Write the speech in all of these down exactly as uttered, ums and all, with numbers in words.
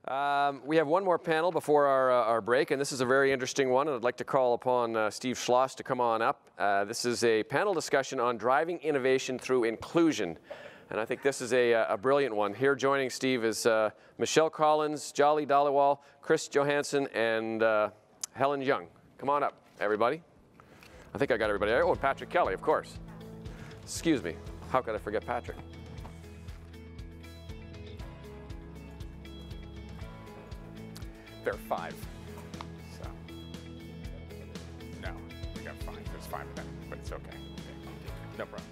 Um, we have one more panel before our, uh, our break, and this is a very interesting one, and I'd like to call upon uh, Steve Schloss to come on up. Uh, this is a panel discussion on driving innovation through inclusion, and I think this is a, a brilliant one. Here joining Steve is uh, Michelle Collins, Jolly Dhaliwal, Chris Johansson, and uh, Helen Young. Come on up, everybody. I think I got everybody. Oh, and Patrick Kelly, of course. Excuse me. How could I forget Patrick? There are five. So, no, we got five. There's five of them, but it's okay. No problem.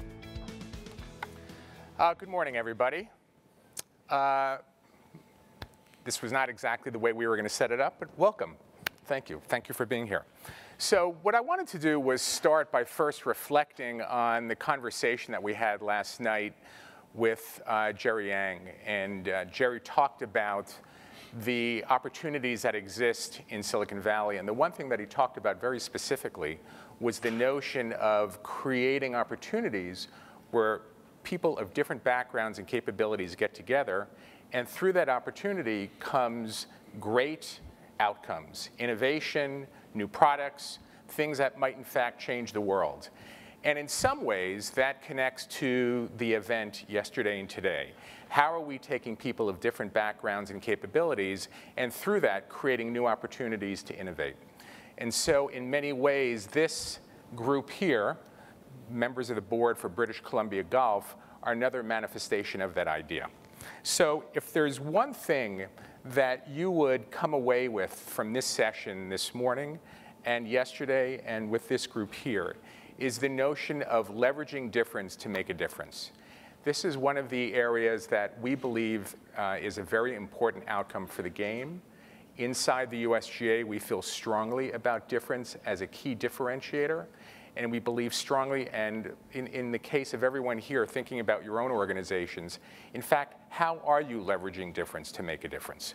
Uh, good morning, everybody. Uh, this was not exactly the way we were going to set it up, but welcome. Thank you. Thank you for being here. So what I wanted to do was start by first reflecting on the conversation that we had last night with uh, Jerry Yang. And uh, Jerry talked about the opportunities that exist in Silicon Valley. And the one thing that he talked about very specifically was the notion of creating opportunities where people of different backgrounds and capabilities get together, and through that opportunity comes great outcomes, innovation, new products, things that might in fact change the world. And in some ways, that connects to the event yesterday and today. How are we taking people of different backgrounds and capabilities, and through that, creating new opportunities to innovate? And so in many ways, this group here, members of the board for British Columbia Golf, are another manifestation of that idea. So if there's one thing that you would come away with from this session this morning and yesterday and with this group here, is the notion of leveraging difference to make a difference. This is one of the areas that we believe uh, is a very important outcome for the game. Inside the U S G A, we feel strongly about difference as a key differentiator. And we believe strongly, and in, in the case of everyone here thinking about your own organizations, in fact, how are you leveraging difference to make a difference?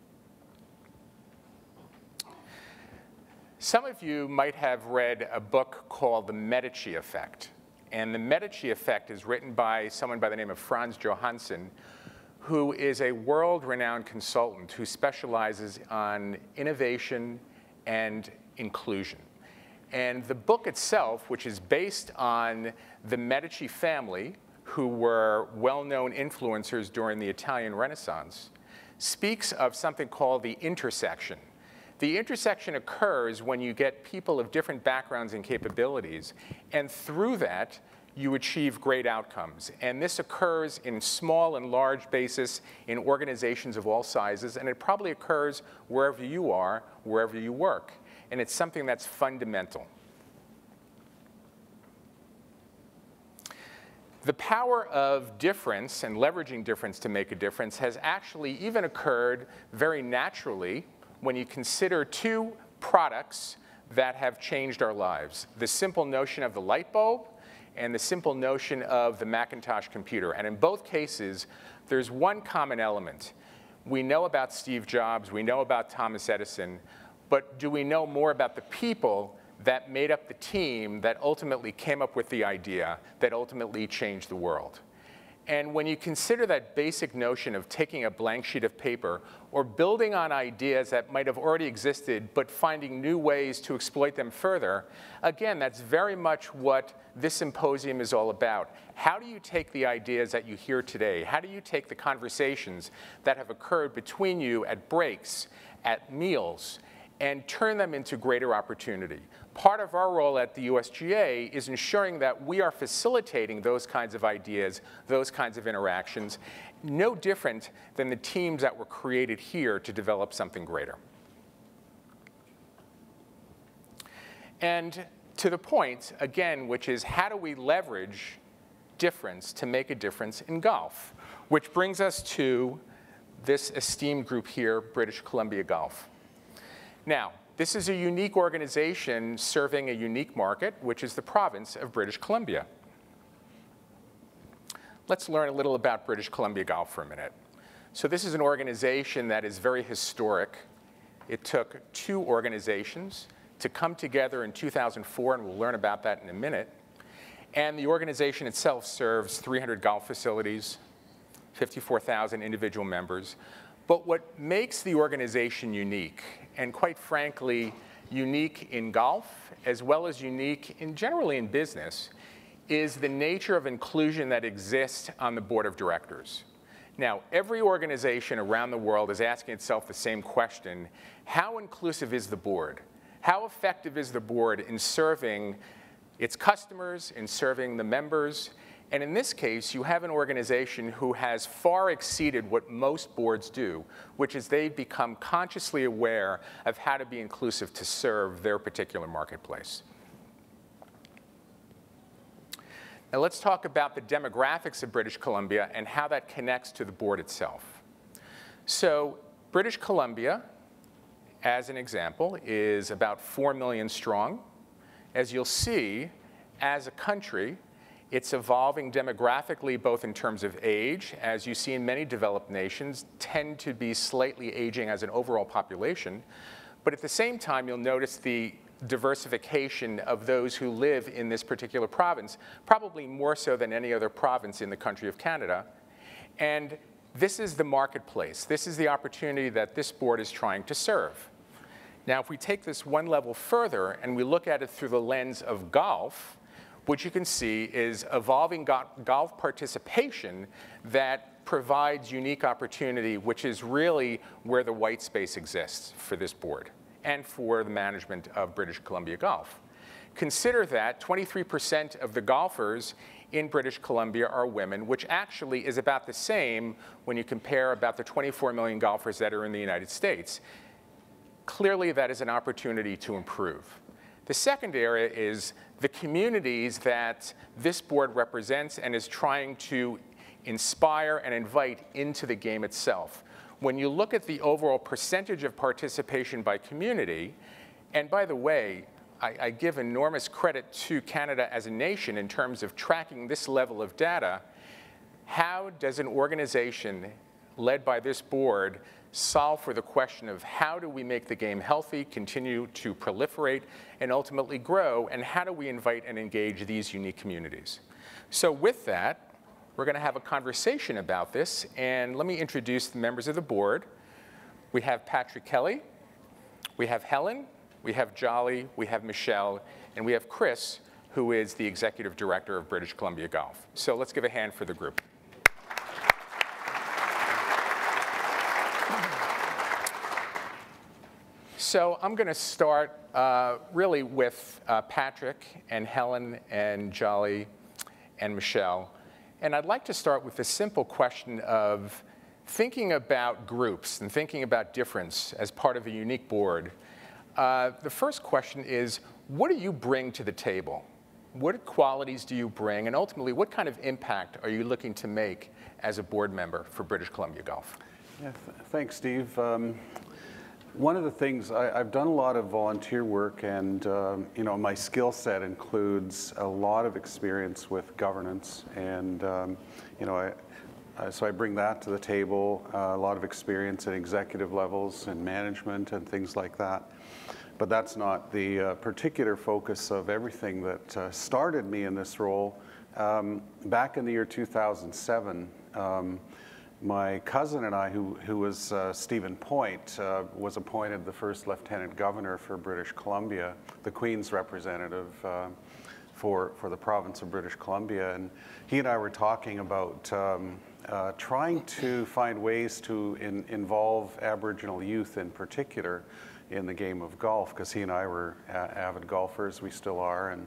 Some of you might have read a book called The Medici Effect. And The Medici Effect is written by someone by the name of Franz Johansson, who is a world-renowned consultant who specializes on innovation and inclusion. And the book itself, which is based on the Medici family, who were well-known influencers during the Italian Renaissance, speaks of something called the intersection. The intersection occurs when you get people of different backgrounds and capabilities, and through that, you achieve great outcomes. And this occurs in small and large basis in organizations of all sizes, and it probably occurs wherever you are, wherever you work. And it's something that's fundamental. The power of difference and leveraging difference to make a difference has actually even occurred very naturally when you consider two products that have changed our lives. The simple notion of the light bulb and the simple notion of the Macintosh computer. And in both cases, there's one common element. We know about Steve Jobs, we know about Thomas Edison, but do we know more about the people that made up the team that ultimately came up with the idea that ultimately changed the world? And when you consider that basic notion of taking a blank sheet of paper or building on ideas that might have already existed but finding new ways to exploit them further, again, that's very much what this symposium is all about. How do you take the ideas that you hear today? How do you take the conversations that have occurred between you at breaks, at meals, and turn them into greater opportunity? Part of our role at the U S G A is ensuring that we are facilitating those kinds of ideas, those kinds of interactions, no different than the teams that were created here to develop something greater. And to the point, again, which is how do we leverage difference to make a difference in golf? Which brings us to this esteemed group here, British Columbia Golf. Now, this is a unique organization serving a unique market, which is the province of British Columbia. Let's learn a little about British Columbia Golf for a minute. So this is an organization that is very historic. It took two organizations to come together in two thousand four, and we'll learn about that in a minute. And the organization itself serves three hundred golf facilities, fifty-four thousand individual members. But what makes the organization unique, and quite frankly, unique in golf, as well as unique in generally in business, is the nature of inclusion that exists on the board of directors. Now, every organization around the world is asking itself the same question: how inclusive is the board? How effective is the board in serving its customers, in serving the members? And in this case, you have an organization who has far exceeded what most boards do, which is they've become consciously aware of how to be inclusive to serve their particular marketplace. Now let's talk about the demographics of British Columbia and how that connects to the board itself. So British Columbia, as an example, is about four million strong. As you'll see, as a country, it's evolving demographically, both in terms of age, as you see in many developed nations, tend to be slightly aging as an overall population. But at the same time, you'll notice the diversification of those who live in this particular province, probably more so than any other province in the country of Canada. And this is the marketplace. This is the opportunity that this board is trying to serve. Now, if we take this one level further and we look at it through the lens of golf, what you can see is evolving go golf participation that provides unique opportunity, which is really where the white space exists for this board and for the management of British Columbia Golf. Consider that twenty-three percent of the golfers in British Columbia are women, which actually is about the same when you compare about the twenty-four million golfers that are in the United States. Clearly, that is an opportunity to improve. The second area is the communities that this board represents and is trying to inspire and invite into the game itself. When you look at the overall percentage of participation by community, and by the way, I, I give enormous credit to Canada as a nation in terms of tracking this level of data, how does an organization led by this board solve for the question of how do we make the game healthy, continue to proliferate, and ultimately grow, and how do we invite and engage these unique communities? So with that, we're going to have a conversation about this, and let me introduce the members of the board. We have Patrick Kelly, we have Helen, we have Jolly, we have Michelle, and we have Chris, who is the Executive Director of British Columbia Golf. So let's give a hand for the group. So I'm going to start uh, really with uh, Patrick and Helen and Jolly and Michelle. And I'd like to start with the simple question of thinking about groups and thinking about difference as part of a unique board. Uh, the first question is, what do you bring to the table? What qualities do you bring? And ultimately, what kind of impact are you looking to make as a board member for British Columbia Golf? Yeah, th thanks, Steve. Um, One of the things, I, I've done a lot of volunteer work, and um, you know, my skill set includes a lot of experience with governance, and um, you know, I, I, so I bring that to the table, uh, a lot of experience at executive levels and management and things like that. But that's not the uh, particular focus of everything that uh, started me in this role. Um, back in the year two thousand seven, um, my cousin and I, who, who was uh, Stephen Point, uh, was appointed the first Lieutenant Governor for British Columbia, the Queen's representative uh, for, for the province of British Columbia. And he and I were talking about um, uh, trying to find ways to in, involve Aboriginal youth in particular in the game of golf, because he and I were avid golfers, we still are. And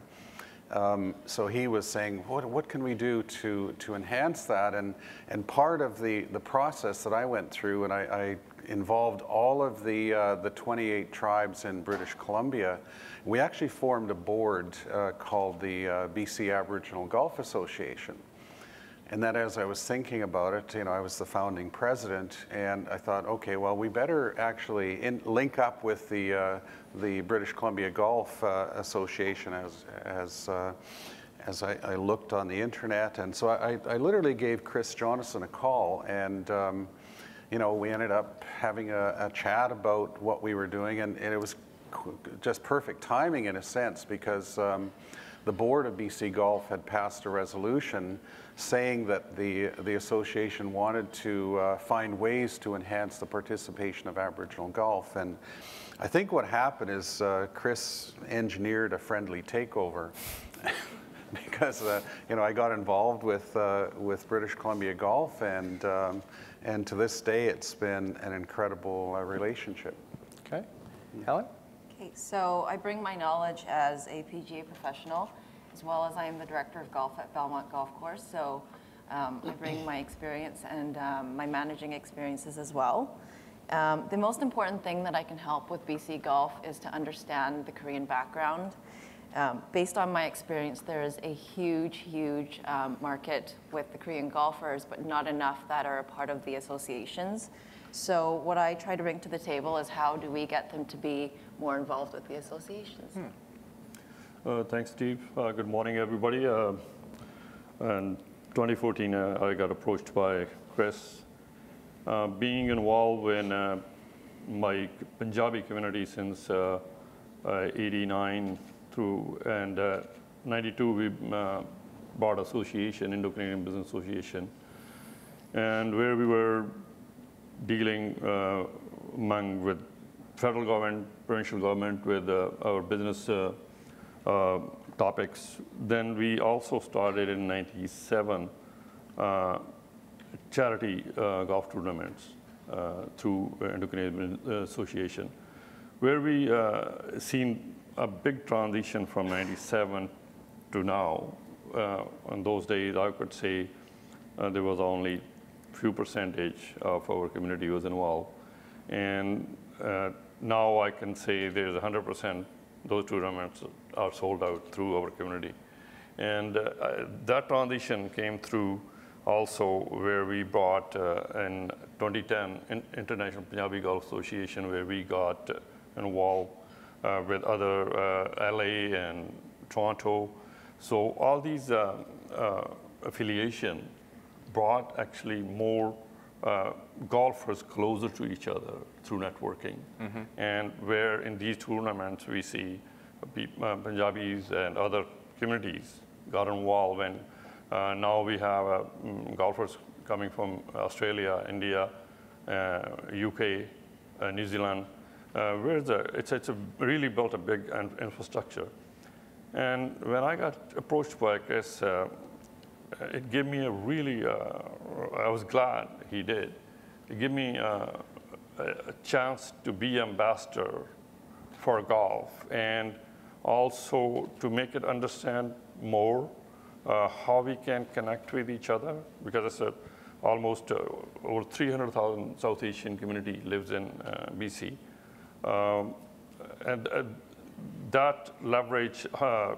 Um, so he was saying, what, what can we do to, to enhance that? And, and part of the, the process that I went through, and I, I involved all of the, uh, the twenty-eight tribes in British Columbia, we actually formed a board uh, called the uh, B C Aboriginal Golf Association. And then as I was thinking about it, you know, I was the founding president, and I thought, okay, well, we better actually in, link up with the, uh, the British Columbia Golf uh, Association as, as, uh, as I, I looked on the internet. And so I, I literally gave Chris Jonathan a call, and um, you know, we ended up having a, a chat about what we were doing, and, and it was just perfect timing in a sense, because um, the board of B C Golf had passed a resolution saying that the, the association wanted to uh, find ways to enhance the participation of Aboriginal golf. And I think what happened is uh, Chris engineered a friendly takeover because uh, you know, I got involved with, uh, with British Columbia Golf, and, um, and to this day it's been an incredible uh, relationship. Okay. Helen? Okay, so I bring my knowledge as a P G A professional, as well as I am the director of golf at Belmont Golf Course. So um, I bring my experience and um, my managing experiences as well. Um, the most important thing that I can help with B C Golf is to understand the Korean background. Um, based on my experience, there is a huge, huge um, market with the Korean golfers, but not enough that are a part of the associations. So what I try to bring to the table is how do we get them to be more involved with the associations. Hmm. Uh, thanks, Steve. Uh, good morning, everybody. Uh, in twenty fourteen, uh, I got approached by Chris. Uh, being involved in uh, my Punjabi community since uh, uh, eighty-nine through, and uh, ninety-two, we uh, bought association, Indo-Canadian Business Association, and where we were dealing uh, among with federal government, provincial government, with uh, our business uh, uh, topics. Then we also started in ninety-seven uh, charity uh, golf tournaments uh, through Indo-Canadian Association, where we uh, seen a big transition from ninety-seven to now. Uh, in those days, I could say uh, there was only few percentage of our community was involved. And uh, now I can say there's one hundred percent those tournaments are sold out through our community. And uh, that transition came through also where we brought uh, in twenty ten in International Punjabi Golf Association, where we got uh, involved uh, with other uh, L A and Toronto. So all these uh, uh, affiliation brought actually more uh, golfers closer to each other through networking. Mm-hmm. And where in these tournaments we see uh, Punjabis and other communities got involved, and uh, now we have uh, golfers coming from Australia, India, uh, U K, uh, New Zealand, uh, where the, it's, it's a really built a big infrastructure. And when I got approached by Chris, uh, it gave me a really, uh, I was glad he did. It gave me uh, a chance to be ambassador for golf, and also to make it understand more uh, how we can connect with each other, because it's a, almost uh, over three hundred thousand South Asian community lives in uh, B C. Um, and uh, that leverage uh,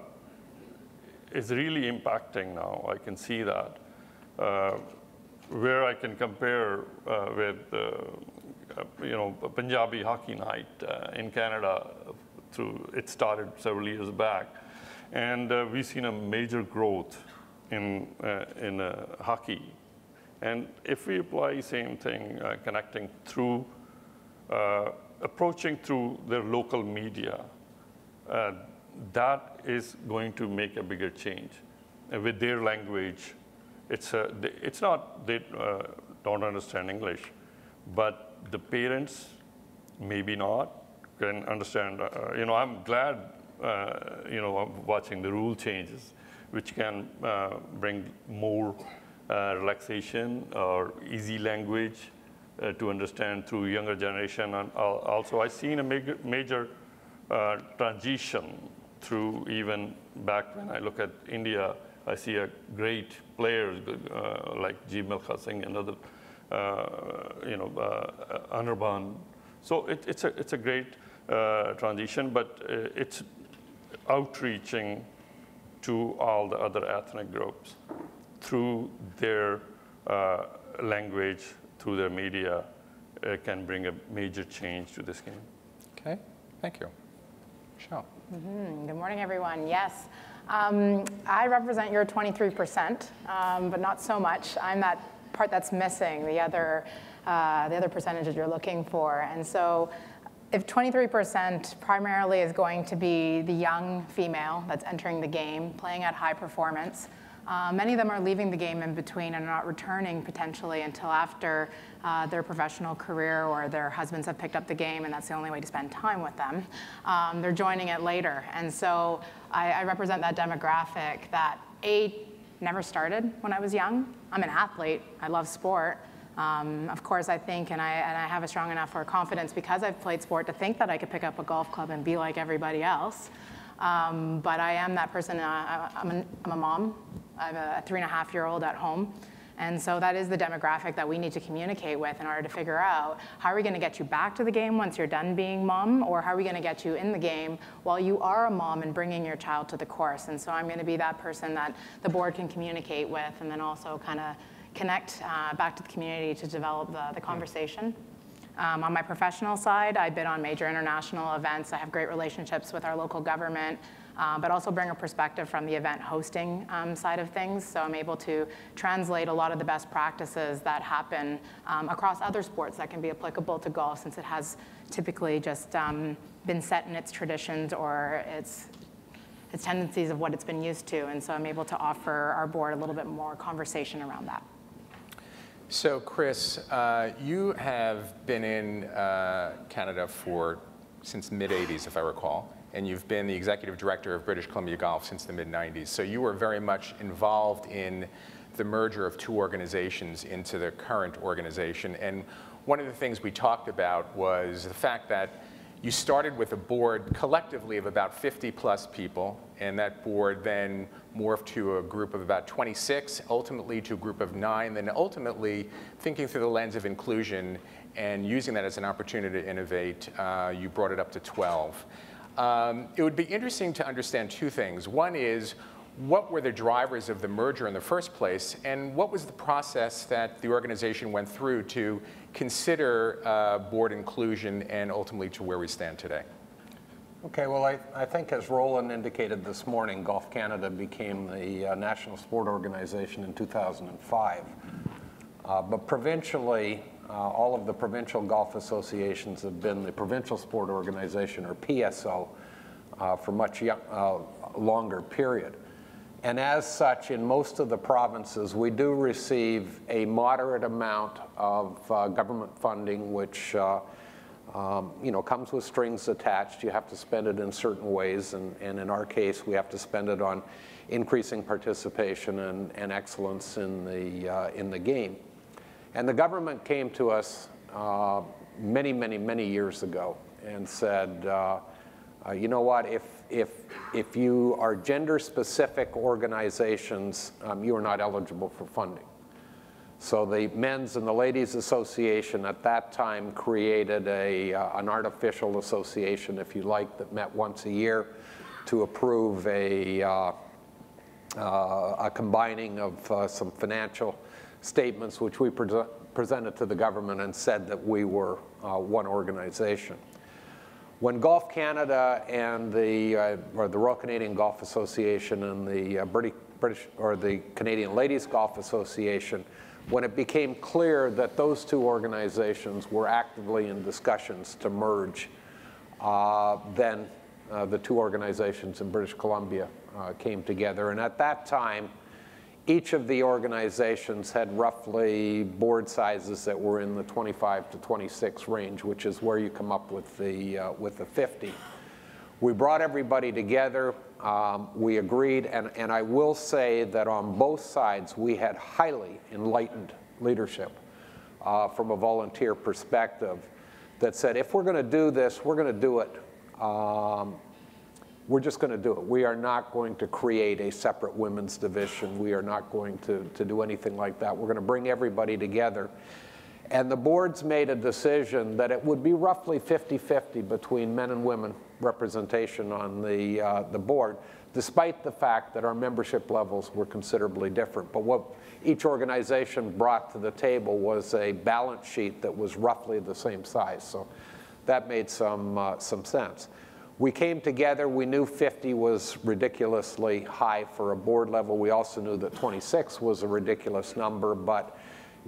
is really impacting now. I can see that. Uh, where I can compare uh, with, uh, uh, you know, a Punjabi hockey night uh, in Canada. Through, it started several years back. And uh, we've seen a major growth in, uh, in uh, hockey. And if we apply the same thing, uh, connecting through, uh, approaching through their local media, uh, that is going to make a bigger change. And with their language, it's, a, it's not they uh, don't understand English, but the parents maybe not can understand. Uh, you know, I'm glad, uh, you know, I'm watching the rule changes, which can uh, bring more uh, relaxation or easy language uh, to understand through younger generation. And also, I've seen a major, major uh, transition through even back when I look at India, I see a great players uh, like G. Milkha Singh and other, uh, you know, uh, Anirban. So it, it's, a, it's a great uh, transition, but uh, it's outreaching to all the other ethnic groups through their uh, language, through their media, uh, can bring a major change to this game. Okay, thank you. Michelle. Mm-hmm. Good morning, everyone. Yes, um, I represent your twenty-three percent, um, but not so much. I'm that part that's missing, the other, uh, the other percentages you're looking for. And so if twenty-three percent primarily is going to be the young female that's entering the game, playing at high performance, uh, many of them are leaving the game in between and not returning potentially until after uh, their professional career or their husbands have picked up the game and that's the only way to spend time with them. Um, they're joining it later. And so I, I represent that demographic that A, never started when I was young. I'm an athlete, I love sport. Um, of course, I think, and I, and I have a strong enough for confidence because I've played sport to think that I could pick up a golf club and be like everybody else. Um, but I am that person, uh, I'm, a, I'm a mom. I have a three and a half year old at home. And so that is the demographic that we need to communicate with in order to figure out how are we gonna get you back to the game once you're done being mom, or how are we gonna get you in the game while you are a mom and bringing your child to the course. And so I'm gonna be that person that the board can communicate with and then also kind of connect uh, back to the community to develop the, the conversation. Um, on my professional side, I bid on major international events. I have great relationships with our local government, uh, but also bring a perspective from the event hosting um, side of things. So I'm able to translate a lot of the best practices that happen um, across other sports that can be applicable to golf, since it has typically just um, been set in its traditions or its, its tendencies of what it's been used to. And so I'm able to offer our board a little bit more conversation around that. So Chris, uh, you have been in uh, Canada for since the mid eighties, if I recall, and you've been the executive director of British Columbia Golf since the mid nineties. So you were very much involved in the merger of two organizations into the current organization. And one of the things we talked about was the fact that you started with a board collectively of about fifty plus people, and that board then morphed to a group of about twenty-six, ultimately to a group of nine, then ultimately thinking through the lens of inclusion and using that as an opportunity to innovate, uh, you brought it up to twelve. Um, it would be interesting to understand two things. One is, what were the drivers of the merger in the first place, and what was the process that the organization went through to consider uh, board inclusion and ultimately to where we stand today? Okay, well, I, I think as Roland indicated this morning, Golf Canada became the uh, national sport organization in two thousand five. Uh, but provincially, uh, all of the provincial golf associations have been the provincial sport organization, or P S O, uh, for much young, uh, longer period. And as such, in most of the provinces, we do receive a moderate amount of uh, government funding, which uh, um, you know, comes with strings attached. You have to spend it in certain ways, and, and in our case, we have to spend it on increasing participation and, and excellence in the, uh, in the game. And the government came to us uh, many, many, many years ago and said, uh, uh, you know what, if, if, if you are gender-specific organizations, um, you are not eligible for funding. So the Men's and the Ladies Association at that time created a, uh, an artificial association, if you like, that met once a year to approve a, uh, uh, a combining of uh, some financial statements, which we pre presented to the government and said that we were uh, one organization. When Golf Canada and the, uh, or the Royal Canadian Golf Association and the uh, British, British, or the Canadian Ladies Golf Association, when it became clear that those two organizations were actively in discussions to merge, uh, then uh, the two organizations in British Columbia uh, came together. And at that time, each of the organizations had roughly board sizes that were in the twenty-five to twenty-six range, which is where you come up with the, uh, with the fifty. We brought everybody together. Um, we agreed, and, and I will say that on both sides, we had highly enlightened leadership uh, from a volunteer perspective that said, if we're going to do this, we're going to do it. Um, We're just going to do it. We are not going to create a separate women's division. We are not going to, to do anything like that. We're going to bring everybody together. And the boards made a decision that it would be roughly fifty fifty between men and women representation on the, uh, the board, despite the fact that our membership levels were considerably different. But what each organization brought to the table was a balance sheet that was roughly the same size. So that made some, uh, some sense. We came together. We knew fifty was ridiculously high for a board level. We also knew that twenty-six was a ridiculous number, but you know,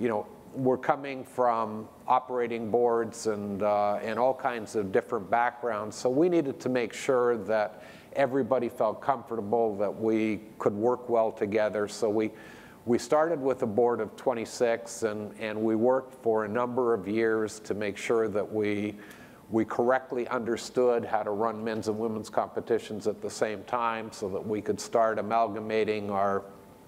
were coming from operating boards and, uh, and all kinds of different backgrounds. So we needed to make sure that everybody felt comfortable, that we could work well together. So we, we started with a board of twenty-six, and, and we worked for a number of years to make sure that we, we correctly understood how to run men's and women's competitions at the same time, so that we could start amalgamating our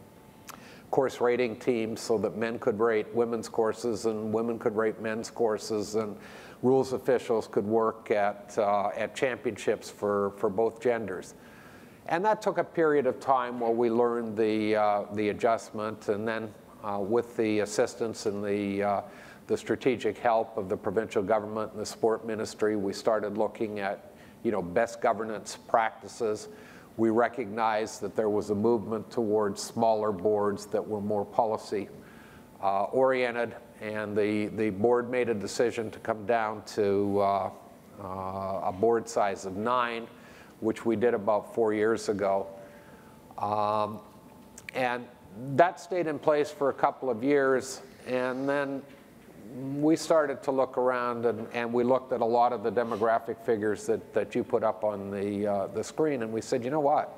course rating teams so that men could rate women's courses and women could rate men's courses, and rules officials could work at, uh, at championships for, for both genders. And that took a period of time while we learned the, uh, the adjustment, and then uh, with the assistance and the, uh, the strategic help of the provincial government and the sport ministry, we started looking at, you know, best governance practices. We recognized that there was a movement towards smaller boards that were more policy uh, oriented, and the, the board made a decision to come down to uh, uh, a board size of nine, which we did about four years ago. Um, and that stayed in place for a couple of years, and then we started to look around, and, and we looked at a lot of the demographic figures that, that you put up on the, uh, the screen, and we said, you know what?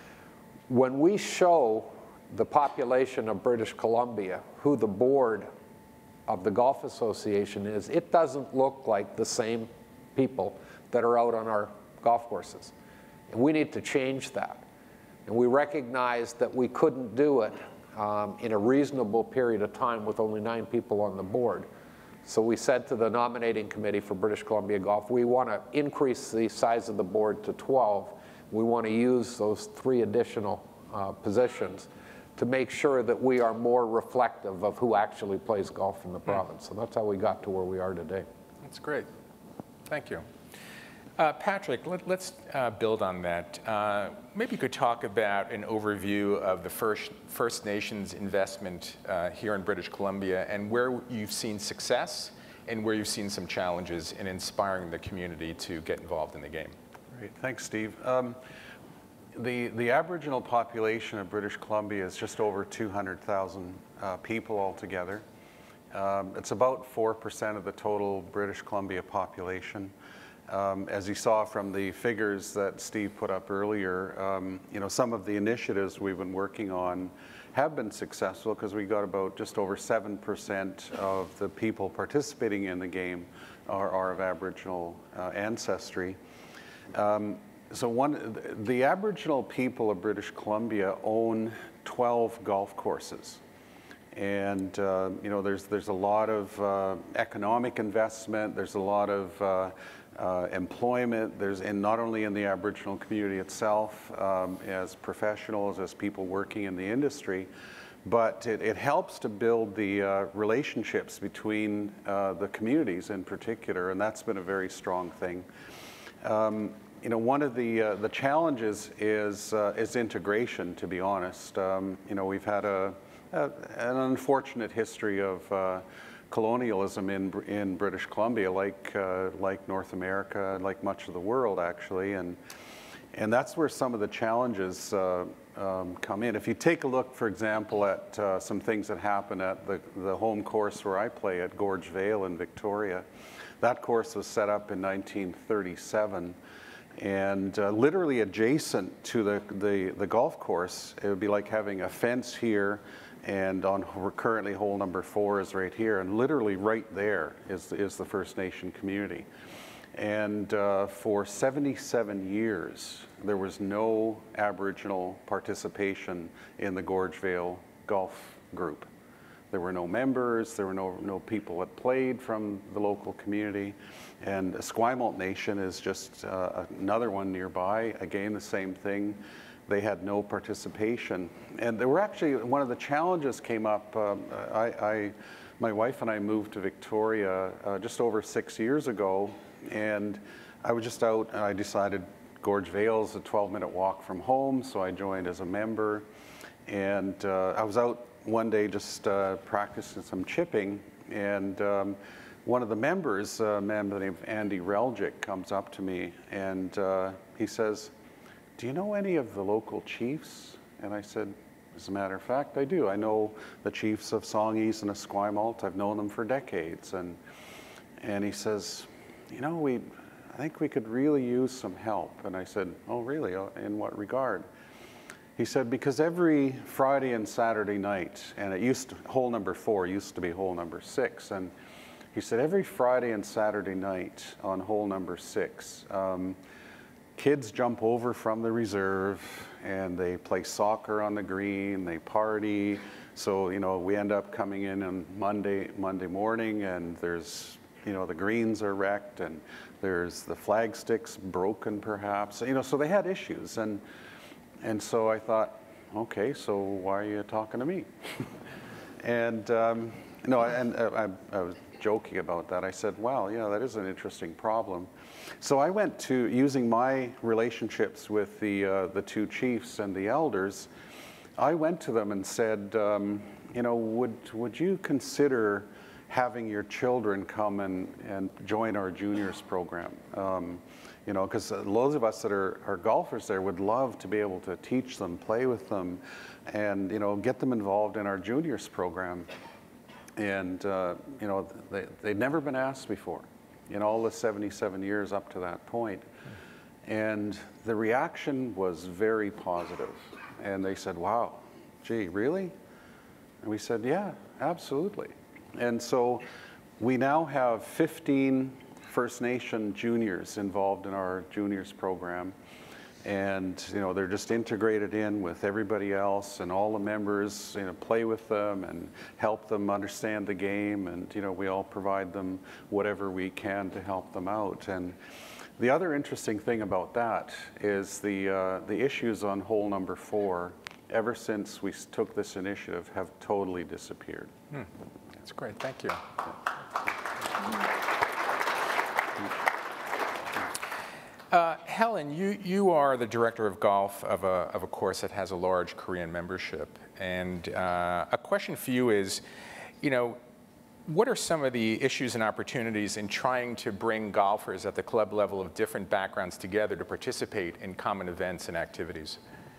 When we show the population of British Columbia who the board of the Golf Association is, it doesn't look like the same people that are out on our golf courses. And we need to change that. And we recognized that we couldn't do it um, in a reasonable period of time with only nine people on the board. So we said to the nominating committee for British Columbia Golf, we want to increase the size of the board to twelve. We want to use those three additional uh, positions to make sure that we are more reflective of who actually plays golf in the province. So that's how we got to where we are today. That's great. Thank you. Uh, Patrick, let, let's uh, build on that. Uh, maybe you could talk about an overview of the First, First Nations investment uh, here in British Columbia, and where you've seen success and where you've seen some challenges in inspiring the community to get involved in the game. Great, thanks, Steve. Um, the, the Aboriginal population of British Columbia is just over two hundred thousand uh, people altogether. Um, it's about four percent of the total British Columbia population. Um, as you saw from the figures that Steve put up earlier, um, you know, some of the initiatives we've been working on have been successful, because we got about just over seven percent of the people participating in the game are, are of Aboriginal uh, ancestry. Um, so one, the Aboriginal people of British Columbia own twelve golf courses. And uh, you know, there's, there's a lot of uh, economic investment, there's a lot of uh, Uh, employment, there's in not only in the Aboriginal community itself um, as professionals, as people working in the industry, but it, it helps to build the uh, relationships between uh, the communities in particular, and that's been a very strong thing. Um, you know, one of the uh, the challenges is uh, is integration, to be honest. Um, you know, we've had a, a an unfortunate history of uh, colonialism in in British Columbia, like uh, like North America, like much of the world actually, and and that's where some of the challenges uh, um, come in. If you take a look, for example, at uh, some things that happen at the the home course where I play at Gorge Vale in Victoria, that course was set up in nineteen thirty-seven, and uh, literally adjacent to the, the the golf course, it would be like having a fence here. And on currently hole number four is right here, and literally right there is, is the First Nation community. And uh, for seventy-seven years, there was no Aboriginal participation in the Gorge Vale golf group. There were no members, there were no, no people that played from the local community. And Esquimalt Nation is just uh, another one nearby, again the same thing. They had no participation. And there were actually, one of the challenges came up, um, I, I, my wife and I moved to Victoria uh, just over six years ago, and I was just out, and I decided Gorge Vale is a twelve minute walk from home, so I joined as a member. And uh, I was out one day just uh, practicing some chipping, and um, one of the members, a man by the name of Andy Reljic, comes up to me, and uh, he says, "Do you know any of the local chiefs?" And I said, As a matter of fact, I do. I know the chiefs of Songhees and Esquimalt. I've known them for decades. And, and he says, you know, we, I think we could really use some help. And I said, oh, really? In what regard? He said, because every Friday and Saturday night, and it used to, hole number four used to be hole number six, and he said every Friday and Saturday night on hole number six, um, kids jump over from the reserve and they play soccer on the green, they party. So, you know, we end up coming in on Monday, Monday morning, and there's, you know, the greens are wrecked and there's the flag sticks broken perhaps. You know, so they had issues. And, and so I thought, okay, so why are you talking to me? and, um, no, and uh, I, I was joking about that. I said, wow, yeah, that is an interesting problem. So I went to, using my relationships with the, uh, the two chiefs and the elders, I went to them and said, um, you know, would, would you consider having your children come and, and join our juniors program? Um, you know, because loads of us that are, are golfers there would love to be able to teach them, play with them, and, you know, get them involved in our juniors program. And, uh, you know, they, they'd never been asked before in all the seventy-seven years up to that point. And the reaction was very positive. And they said, wow, gee, really? And we said, yeah, absolutely. And so we now have fifteen First Nation juniors involved in our juniors program. And, you know, they're just integrated in with everybody else, and all the members, you know, play with them and help them understand the game. And, you know, we all provide them whatever we can to help them out. And the other interesting thing about that is the, uh, the issues on hole number four, ever since we took this initiative, have totally disappeared. Hmm. That's great. Thank you. Uh, Helen, you, you are the director of golf of a, of a course that has a large Korean membership. And uh, a question for you is, you know, what are some of the issues and opportunities in trying to bring golfers at the club level of different backgrounds together to participate in common events and activities?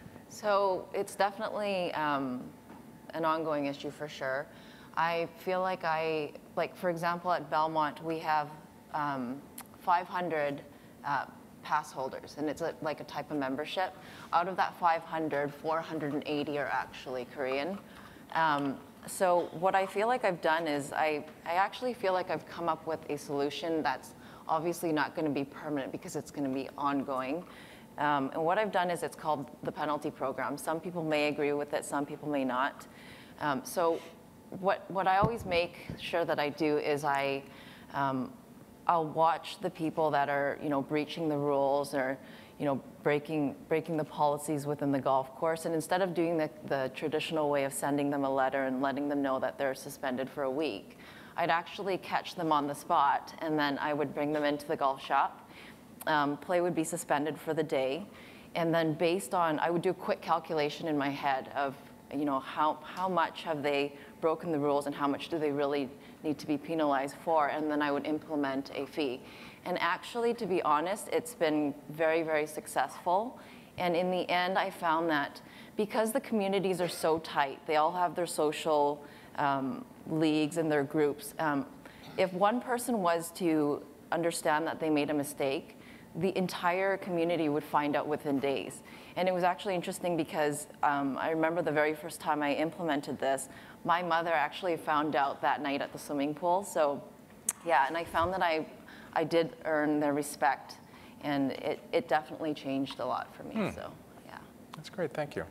So it's definitely um, an ongoing issue for sure. I feel like I, like for example at Belmont, we have um, five hundred uh, pass holders, and it's a, like a type of membership. Out of that five hundred, four hundred eighty are actually Korean. Um, so what I feel like I've done is I, I actually feel like I've come up with a solution that's obviously not going to be permanent because it's going to be ongoing. Um, and what I've done is it's called the penalty program. Some people may agree with it, some people may not. Um, so what, what I always make sure that I do is I, um, I'll watch the people that are, you know, breaching the rules or, you know, breaking, breaking the policies within the golf course. And instead of doing the, the traditional way of sending them a letter and letting them know that they're suspended for a week, I'd actually catch them on the spot, and then I would bring them into the golf shop. Um, play would be suspended for the day. And then based on, I would do a quick calculation in my head of, you know, how, how much have they broken the rules and how much do they really need to be penalized for, and then I would implement a fee. And actually, to be honest, it's been very, very successful. And in the end, I found that because the communities are so tight, they all have their social um, leagues and their groups. Um, if one person was to understand that they made a mistake, the entire community would find out within days. And it was actually interesting because um, I remember the very first time I implemented this, my mother actually found out that night at the swimming pool. So yeah, and I found that I, I did earn their respect, and it, it definitely changed a lot for me, hmm. so yeah. That's great, thank you.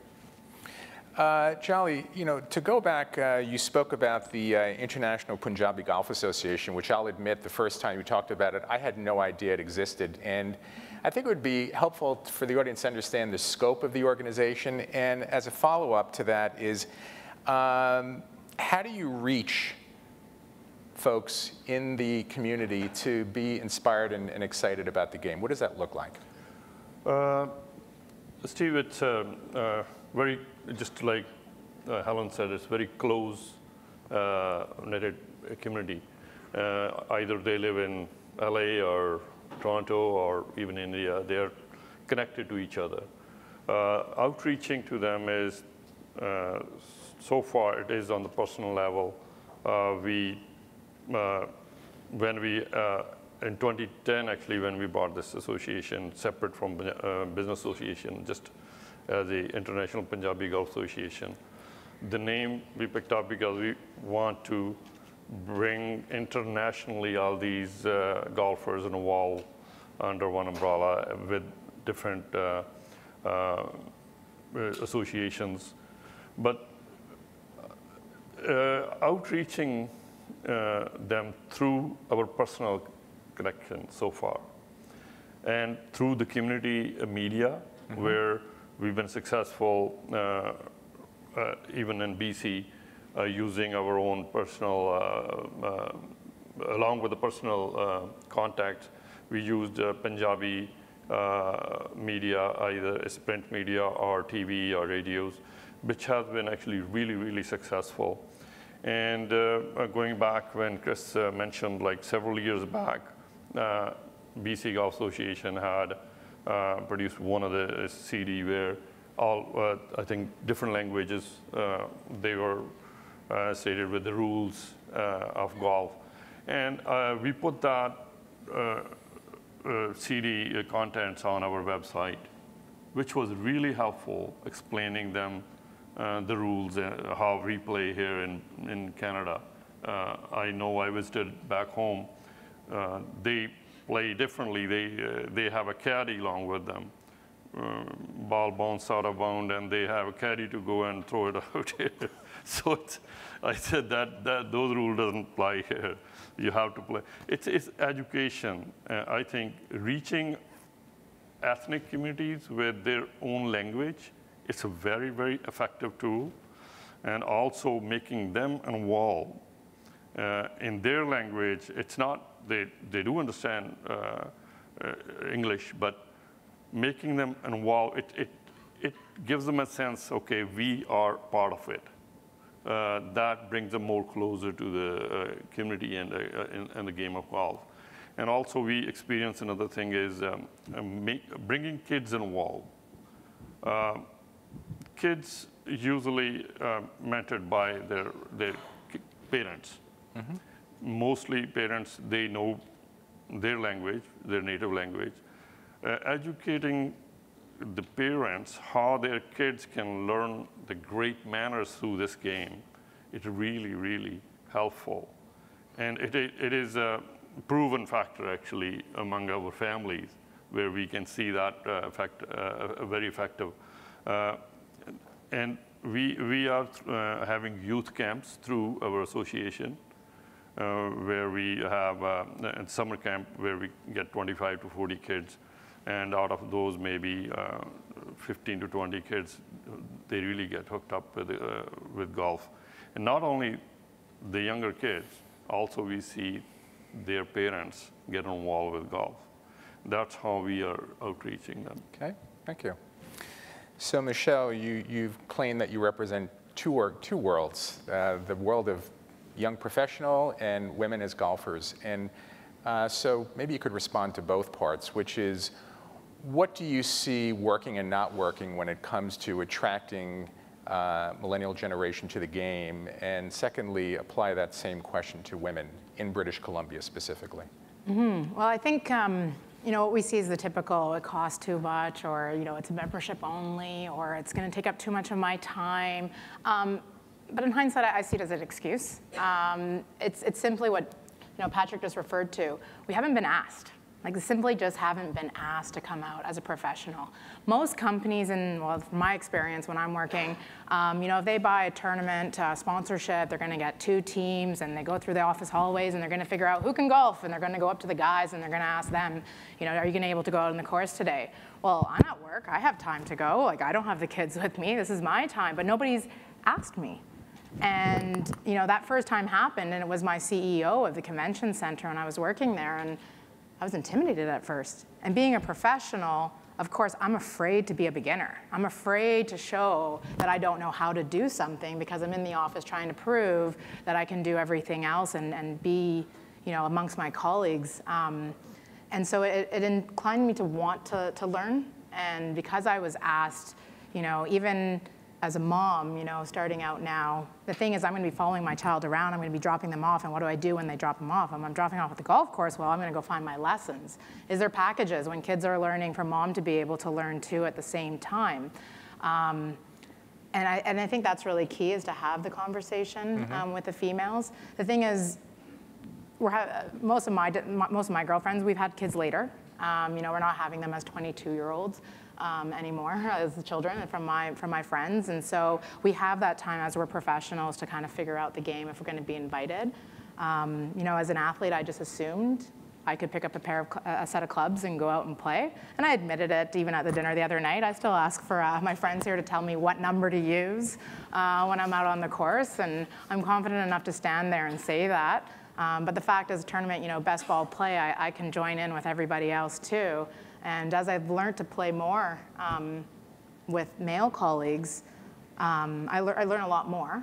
Uh, Jolly, you know, to go back, uh, you spoke about the uh, International Punjabi Golf Association, which I'll admit the first time you talked about it, I had no idea it existed. And I think it would be helpful for the audience to understand the scope of the organization. And as a follow-up to that is, um, how do you reach folks in the community to be inspired and, and excited about the game? What does that look like? Uh, Steve, it's uh, uh, very, just like uh, Helen said, it's very close uh, knitted community. Uh, either they live in L A or Toronto or even India, they're connected to each other. Uh, outreaching to them is uh, so far it is on the personal level. Uh, we, uh, when we, uh, in twenty ten actually, when we bought this association, separate from uh, business association, just as the International Punjabi Golf Association, the name we picked up because we want to bring internationally all these uh, golfers involved under one umbrella with different uh, uh, associations. But uh, outreaching uh, them through our personal connection so far, and through the community media, mm-hmm. where we've been successful, uh, uh, even in B C, uh, using our own personal, uh, uh, along with the personal uh, contacts, we used uh, Punjabi uh, media, either as print media or T V or radios, which has been actually really, really successful. And uh, going back when Chris uh, mentioned, like several years back, uh, B C Golf Association had uh, produced one of the C D where all, uh, I think, different languages, uh, they were uh, stated with the rules uh, of golf. And uh, we put that uh, uh, C D contents on our website, which was really helpful, explaining them uh, the rules, uh, how we play here in, in Canada. Uh, I know I visited back home. Uh, they play differently. They, uh, they have a caddy along with them. Uh, ball bounce out of bound, and they have a caddy to go and throw it out here. So it's, I said that, that those rules doesn't apply here. You have to play. It's, it's education. Uh, I think reaching ethnic communities with their own language, it's a very, very effective tool, and also making them involved uh, in their language. It's not, they, they do understand uh, uh, English, but making them involved, it, it, it gives them a sense, okay, we are part of it. Uh, that brings them more closer to the uh, community and, uh, in, in the game of golf. And also we experience another thing is um, make, bringing kids involved. Uh, kids usually uh, mentored by their, their parents. Mm-hmm. Mostly parents, they know their language, their native language. Uh, educating the parents how their kids can learn the great manners through this game, it's really, really helpful. And it, it is a proven factor, actually, among our families, where we can see that uh, effect, uh, very effective. Uh, and we, we are uh, having youth camps through our association, uh, where we have uh, a summer camp where we get twenty-five to forty kids. And out of those, maybe uh, fifteen to twenty kids, they really get hooked up with, uh, with golf. And not only the younger kids, also we see their parents get involved with golf. That's how we are outreaching them. Okay, thank you. So Michelle, you, you've claimed that you represent two, or, two worlds, uh, the world of young professional and women as golfers. And uh, so maybe you could respond to both parts, which is, what do you see working and not working when it comes to attracting uh, millennial generation to the game? And secondly, apply that same question to women in British Columbia specifically. Mm-hmm. Well, I think um, you know what we see is the typical, it costs too much, or you know it's a membership only, or it's going to take up too much of my time. Um, but in hindsight, I see it as an excuse. Um, it's, it's simply what you know Patrick just referred to. We haven't been asked. Like, they simply just haven't been asked to come out as a professional. Most companies, and well, from my experience when I'm working, um, you know, if they buy a tournament uh, sponsorship, they're going to get two teams, and they go through the office hallways, and they're going to figure out who can golf, and they're going to go up to the guys, and they're going to ask them, you know, are you going to be able to go out on the course today? Well, I'm at work. I have time to go. Like, I don't have the kids with me. This is my time. But nobody's asked me. And, you know, that first time happened, and it was my C E O of the convention center, and I was working there, and I was intimidated at first. And being a professional, of course, I'm afraid to be a beginner. I'm afraid to show that I don't know how to do something because I'm in the office trying to prove that I can do everything else and, and be, you know, amongst my colleagues. Um, and so it, it inclined me to want to, to learn. And because I was asked, you know, even as a mom, you know, starting out now, the thing is I'm going to be following my child around. I'm going to be dropping them off. And what do I do when they drop them off? I'm, I'm dropping off at the golf course. Well, I'm going to go find my lessons. Is there packages when kids are learning for mom to be able to learn too at the same time? Um, and, I, and I think that's really key, is to have the conversation mm-hmm. um, with the females. The thing is, we're ha most of my most of my girlfriends, we've had kids later. Um, you know, we're not having them as twenty-two-year-olds. Um, anymore as the children from my from my friends, and so we have that time as we're professionals to kind of figure out the game if we're going to be invited. Um, you know, as an athlete, I just assumed I could pick up a pair of a set of clubs and go out and play, and I admitted it even at the dinner the other night. I still ask for uh, my friends here to tell me what number to use uh, when I'm out on the course, and I'm confident enough to stand there and say that. Um, but the fact is, tournament, you know, best ball play, I, I can join in with everybody else too. And as I've learned to play more um, with male colleagues, um, I, le I learn a lot more.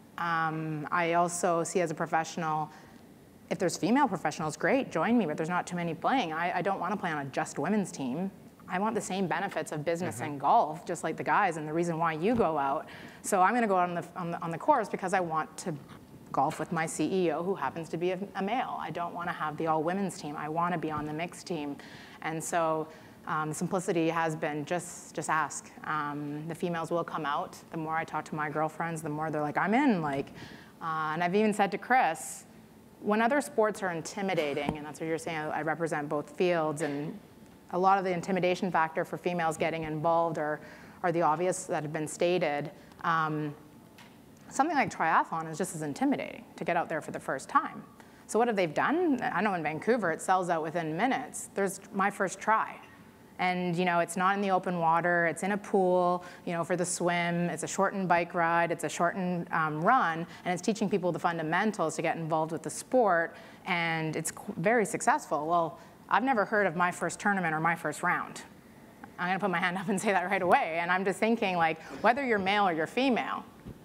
Um, I also see as a professional, if there's female professionals, great, join me, but there's not too many playing. I, I don't want to play on a just women's team. I want the same benefits of business mm-hmm. and golf, just like the guys, and the reason why you go out. So I'm going to go out on the, on, the, on the course because I want to golf with my C E O, who happens to be a, a male. I don't want to have the all-women's team. I want to be on the mixed team. And so um, simplicity has been just, just ask. Um, the females will come out. The more I talk to my girlfriends, the more they're like, I'm in. Like, uh, and I've even said to Chris, when other sports are intimidating, and that's what you're saying, I represent both fields, and a lot of the intimidation factor for females getting involved are, are the obvious that have been stated. Um, something like triathlon is just as intimidating to get out there for the first time. So what have they done? I know in Vancouver, it sells out within minutes. There's my first try. And you know, it's not in the open water, it's in a pool, you know, for the swim, it's a shortened bike ride, it's a shortened um, run, and it's teaching people the fundamentals to get involved with the sport, and it's very successful. Well, I've never heard of my first tournament or my first round. I'm gonna put my hand up and say that right away, and I'm just thinking, like, whether you're male or you're female,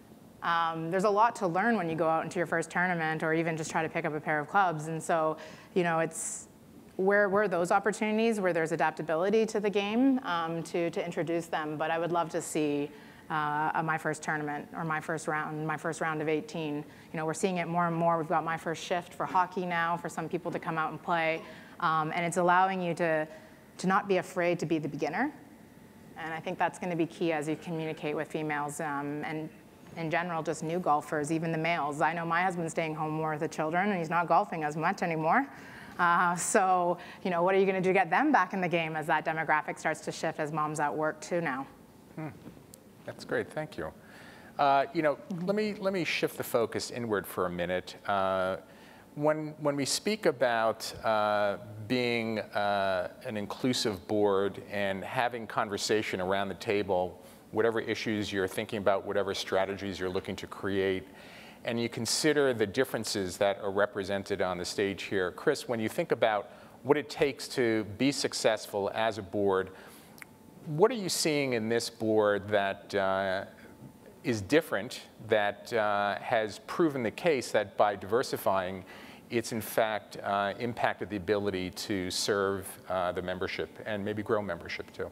Um, there's a lot to learn when you go out into your first tournament, or even just try to pick up a pair of clubs. And so, you know, it's where where those opportunities where there's adaptability to the game um, to to introduce them. But I would love to see uh, a my first tournament or my first round, my first round of eighteen. You know, we're seeing it more and more. We've got my first shift for hockey now for some people to come out and play, um, and it's allowing you to to not be afraid to be the beginner. And I think that's going to be key as you communicate with females um, and. In general, just new golfers, even the males. I know my husband's staying home more with the children, and he's not golfing as much anymore. Uh, so, you know, what are you going to do to get them back in the game as that demographic starts to shift as mom's at work too now? Hmm. That's great, thank you. Uh, you know, mm-hmm. let me let me shift the focus inward for a minute. Uh, when when we speak about uh, being uh, an inclusive board and having conversation around the table, whatever issues you're thinking about, whatever strategies you're looking to create, and you consider the differences that are represented on the stage here. Chris, when you think about what it takes to be successful as a board, what are you seeing in this board that uh, is different, that uh, has proven the case that by diversifying, it's in fact uh, impacted the ability to serve uh, the membership and maybe grow membership too?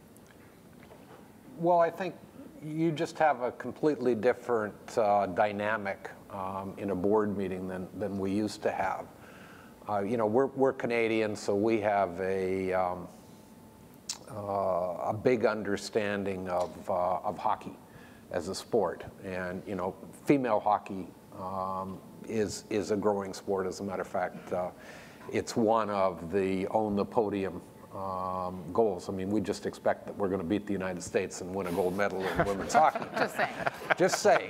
Well, I think you just have a completely different uh, dynamic um, in a board meeting than, than we used to have. Uh, you know, we're, we're Canadian, so we have a, um, uh, a big understanding of, uh, of hockey as a sport. And, you know, female hockey um, is, is a growing sport. As a matter of fact, uh, it's one of the own the podium Um, goals. I mean, we just expect that we're going to beat the United States and win a gold medal in women's hockey. Just saying. Just saying.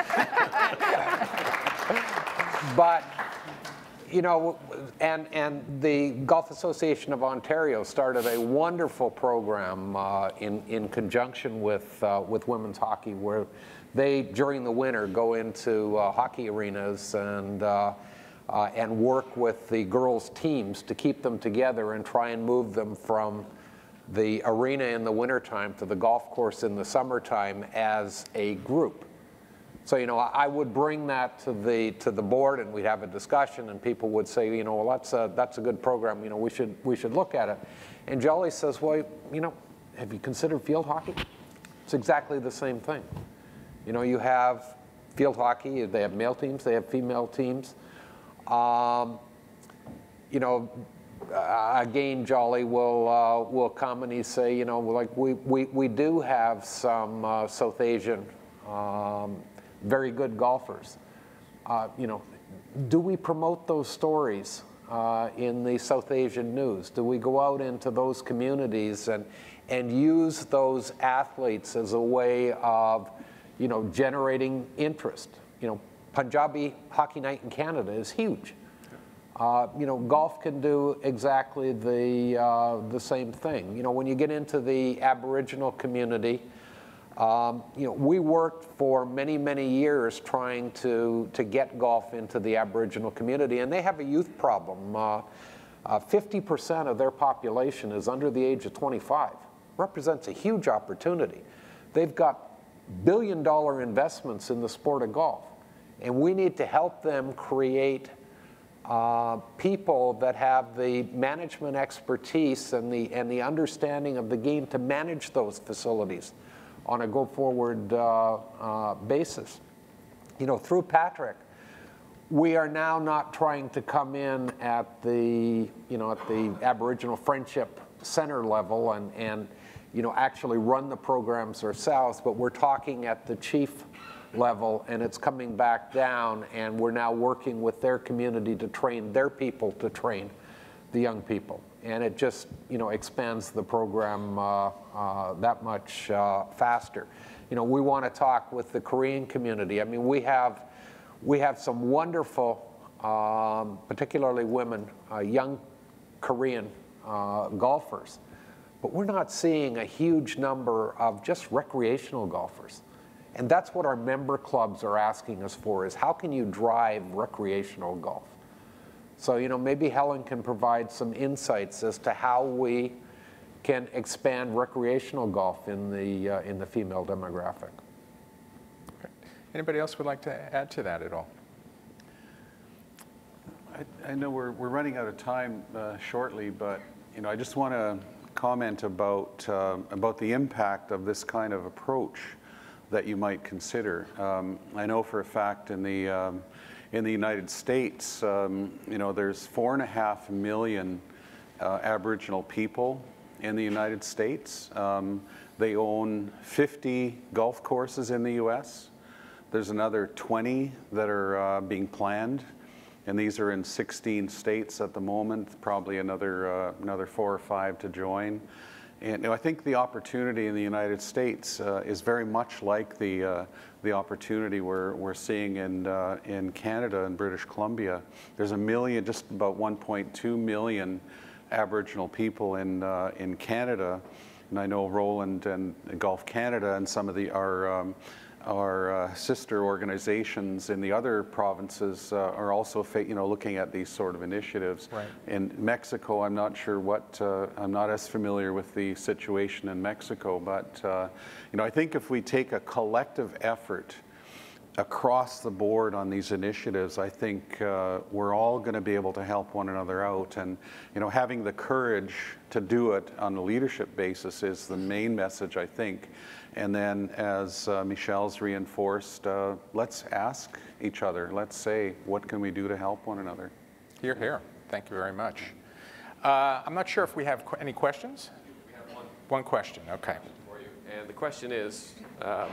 But, you know, and, and the Golf Association of Ontario started a wonderful program uh, in, in conjunction with, uh, with women's hockey, where they, during the winter, go into uh, hockey arenas and uh, Uh, and work with the girls' teams to keep them together and try and move them from the arena in the wintertime to the golf course in the summertime as a group. So, you know, I would bring that to the to the board, and we'd have a discussion, and people would say, you know, well, that's a that's a good program. You know, we should we should look at it. And Jolly says, well, you know, have you considered field hockey? It's exactly the same thing. You know, you have field hockey, they have male teams, they have female teams. Um, you know, again, Jolly will uh, will come and he say, you know, like we we we do have some uh, South Asian um, very good golfers. Uh, you know, do we promote those stories uh, in the South Asian news? Do we go out into those communities and and use those athletes as a way of, you know, generating interest? You know, Punjabi Hockey Night in Canada is huge. Uh, you know, golf can do exactly the, uh, the same thing. You know, when you get into the Aboriginal community, um, you know, we worked for many, many years trying to, to get golf into the Aboriginal community, and they have a youth problem. Uh, uh, fifty percent of their population is under the age of twenty-five. Represents a huge opportunity. They've got billion dollar investments in the sport of golf, and we need to help them create Uh, people that have the management expertise and the and the understanding of the game to manage those facilities on a go-forward uh, uh, basis. You know, through Patrick, we are now not trying to come in at the you know at the Aboriginal Friendship Center level and and you know actually run the programs ourselves, but we're talking at the chief level, and it's coming back down, and we're now working with their community to train their people to train the young people, and it just you know expands the program uh, uh, that much uh, faster. You know, we want to talk with the Korean community. I mean, we have we have some wonderful, um, particularly women, uh, young Korean uh, golfers, but we're not seeing a huge number of just recreational golfers. And that's what our member clubs are asking us for, is how can you drive recreational golf? So, you know, maybe Helen can provide some insights as to how we can expand recreational golf in the, uh, in the female demographic. Okay. Anybody else would like to add to that at all? I, I know we're, we're running out of time uh, shortly, but, you know, I just want to comment about, uh, about the impact of this kind of approach that you might consider. Um, I know for a fact in the um, in the United States, um, you know, there's four and a half million uh, Aboriginal people in the United States. Um, they own fifty golf courses in the U S. There's another twenty that are uh, being planned, and these are in sixteen states at the moment. Probably another uh, another four or five to join. And I think the opportunity in the United States uh, is very much like the uh, the opportunity we're we're seeing in uh, in Canada and British Columbia. There's a million, just about one point two million Aboriginal people in uh, in Canada, and I know Roland and Golf Canada and some of the our um, our uh, sister organizations in the other provinces uh, are also, you know, looking at these sort of initiatives. Right. In Mexico, I'm not sure what, uh, I'm not as familiar with the situation in Mexico, but, uh, you know, I think if we take a collective effort across the board on these initiatives, I think uh, we're all going to be able to help one another out. And, you know, having the courage to do it on a leadership basis is the main message, I think. And then, as uh, Michelle's reinforced, uh, let's ask each other. Let's say, what can we do to help one another? Hear, hear. Thank you very much. Uh, I'm not sure if we have qu any questions. We have one. One question, okay. For you. And the question is, um,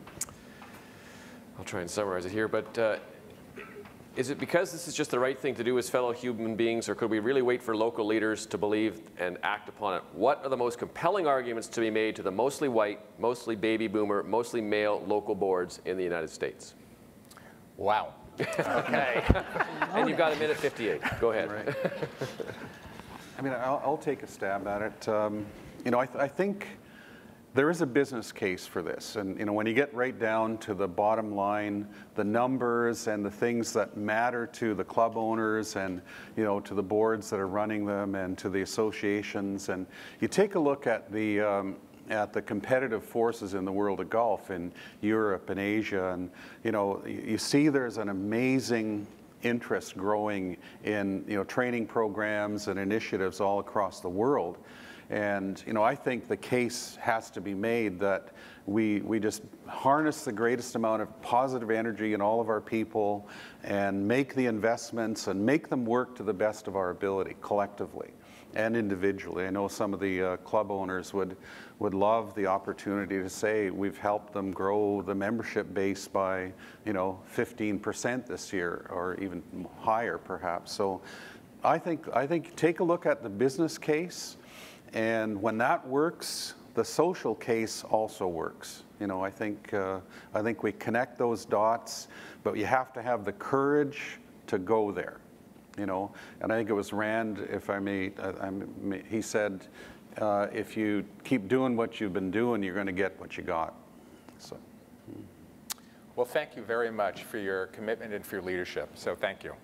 I'll try and summarize it here, but uh, is it because this is just the right thing to do as fellow human beings, or could we really wait for local leaders to believe and act upon it? What are the most compelling arguments to be made to the mostly white, mostly baby boomer, mostly male local boards in the United States? Wow. Okay. And you've got a minute fifty-eight. Go ahead. Right. I mean, I'll, I'll take a stab at it. Um, you know, I, th I think there is a business case for this, and you know, when you get right down to the bottom line, the numbers and the things that matter to the club owners and you know to the boards that are running them and to the associations, and you take a look at the um, at the competitive forces in the world of golf in Europe and Asia, and you know you see there's an amazing interest growing in you know training programs and initiatives all across the world. And you know, I think the case has to be made that we, we just harness the greatest amount of positive energy in all of our people and make the investments and make them work to the best of our ability collectively and individually. I know some of the uh, club owners would, would love the opportunity to say we've helped them grow the membership base by, you know, fifteen percent this year or even higher perhaps. So I think, I think take a look at the business case, and when that works, the social case also works. You know, I think, uh, I think we connect those dots, but you have to have the courage to go there. You know, and I think it was Rand, if I may, I, I may he said, uh, if you keep doing what you've been doing, you're going to get what you got. So. Well, thank you very much for your commitment and for your leadership. So thank you.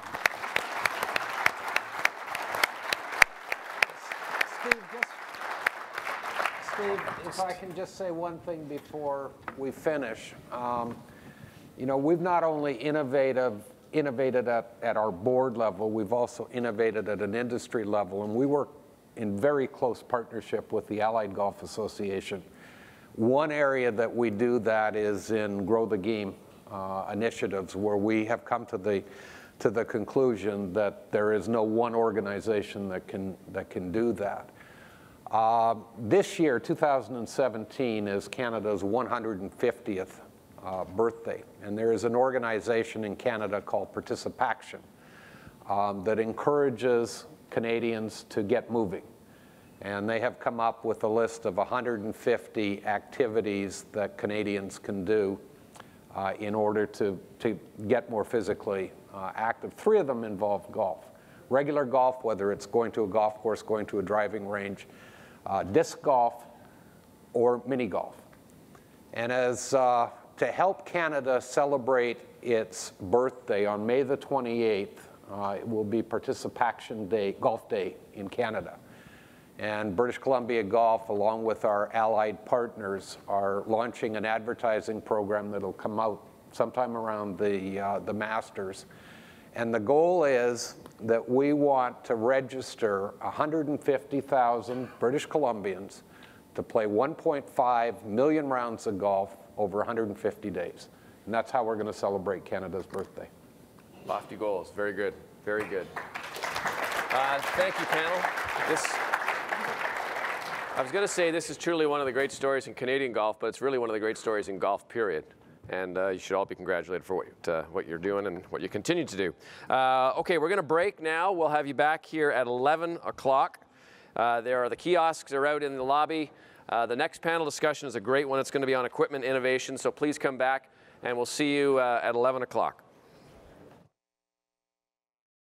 Steve, just, Steve, if I can just say one thing before we finish. Um, you know, we've not only innovative innovated at, at our board level, we've also innovated at an industry level, and we work in very close partnership with the Allied Golf Association. One area that we do that is in Grow the Game uh, initiatives, where we have come to the, to the conclusion that there is no one organization that can, that can do that. Uh, this year, two thousand seventeen, is Canada's one hundred fiftieth Uh, birthday. And there is an organization in Canada called Participation um, that encourages Canadians to get moving. And they have come up with a list of one hundred fifty activities that Canadians can do uh, in order to, to get more physically uh, active. Three of them involve golf. Regular golf, whether it's going to a golf course, going to a driving range, uh, disc golf, or mini golf. And as uh, to help Canada celebrate its birthday on May the twenty-eighth, uh, it will be Participation Day, Golf Day in Canada. And British Columbia Golf, along with our allied partners, are launching an advertising program that'll come out sometime around the, uh, the Masters. And the goal is that we want to register one hundred fifty thousand British Columbians to play one point five million rounds of golf over one hundred fifty days. And that's how we're going to celebrate Canada's birthday. Lofty goals. Very good. Very good. Uh, thank you, panel. This, I was going to say this is truly one of the great stories in Canadian golf, but it's really one of the great stories in golf, period. And uh, you should all be congratulated for what, you, uh, what you're doing and what you continue to do. Uh, okay, we're going to break now. We'll have you back here at eleven o'clock. Uh, there are the kiosks are out in the lobby. Uh, the next panel discussion is a great one. It's going to be on equipment innovation, so please come back, and we'll see you uh, at eleven o'clock.